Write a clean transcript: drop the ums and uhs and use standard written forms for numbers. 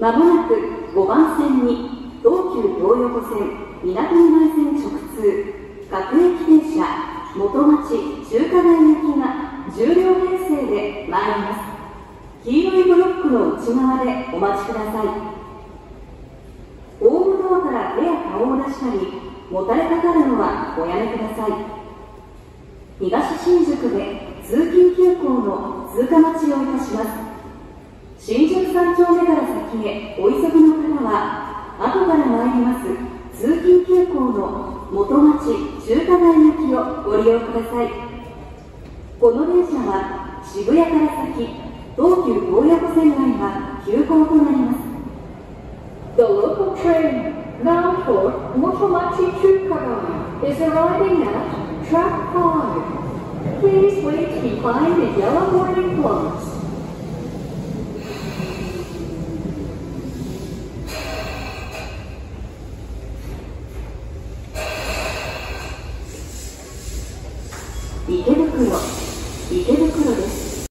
まもなく5番線に東急東横線みなとみらい線直通各駅停車元町中華街行きが10両編成で参ります。黄色いブロックの内側でお待ちください。ホームドアから手や顔を出したりもたれかかるのはおやめください。東新宿で通勤急行の通過待ちをいたします。新宿3丁目から先へお急ぎの方は後から参ります通勤急行の元町中華街行きをご利用ください。この電車は渋谷から先東急東横線内が急行となります。 The local train bound for Motomachi Chukagai is arriving at track 5. Please wait behind the yellow warning flags. Ikebukuro